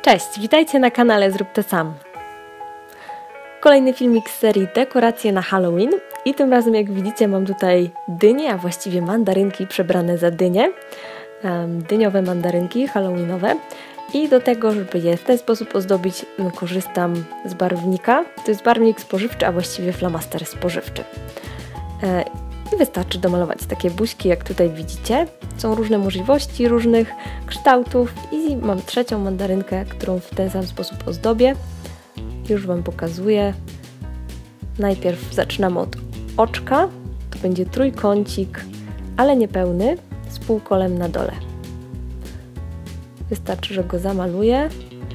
Cześć, witajcie na kanale Zrób to sam. Kolejny filmik z serii Dekoracje na Halloween i tym razem, jak widzicie, mam tutaj dynie, a właściwie mandarynki przebrane za dynie. Dyniowe mandarynki halloweenowe. I do tego, żeby je w ten sposób ozdobić, korzystam z barwnika. To jest barwnik spożywczy, a właściwie flamaster spożywczy. I wystarczy domalować takie buźki, jak tutaj widzicie. Są różne możliwości, różnych kształtów i mam trzecią mandarynkę, którą w ten sam sposób ozdobię. Już Wam pokazuję. Najpierw zaczynamy od oczka. To będzie trójkącik, ale niepełny, z półkolem na dole. Wystarczy, że go zamaluję.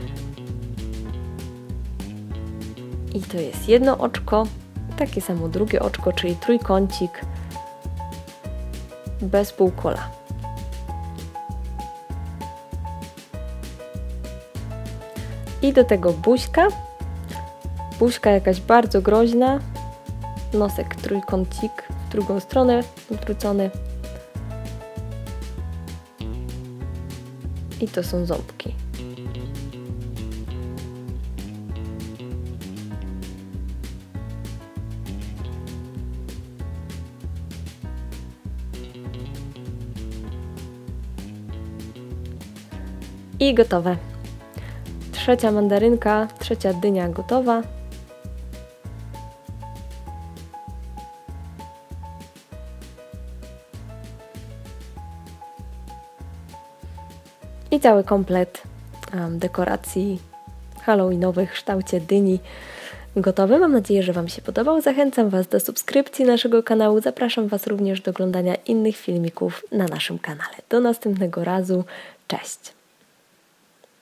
I to jest jedno oczko, takie samo drugie oczko, czyli trójkącik bez półkola. I do tego buźka. Buźka jakaś bardzo groźna. Nosek trójkącik w drugą stronę odwrócony. I to są ząbki. I gotowe. Trzecia mandarynka, trzecia dynia gotowa. I cały komplet dekoracji halloweenowych w kształcie dyni gotowy. Mam nadzieję, że Wam się podobał. Zachęcam Was do subskrypcji naszego kanału. Zapraszam Was również do oglądania innych filmików na naszym kanale. Do następnego razu. Cześć!